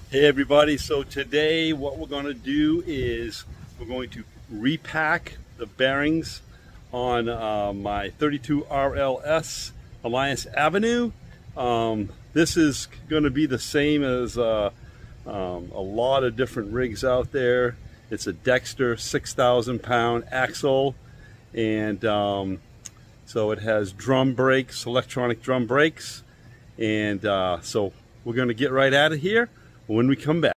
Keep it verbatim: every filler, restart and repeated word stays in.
Hey everybody, so today what we're going to do is we're going to repack the bearings on uh, my thirty-two R L S Alliance Avenue. Um, this is going to be the same as uh, um, a lot of different rigs out there. It's a Dexter six thousand pound axle, and um, so it has drum brakes, electronic drum brakes, and uh, so we're going to get right out of here when we come back.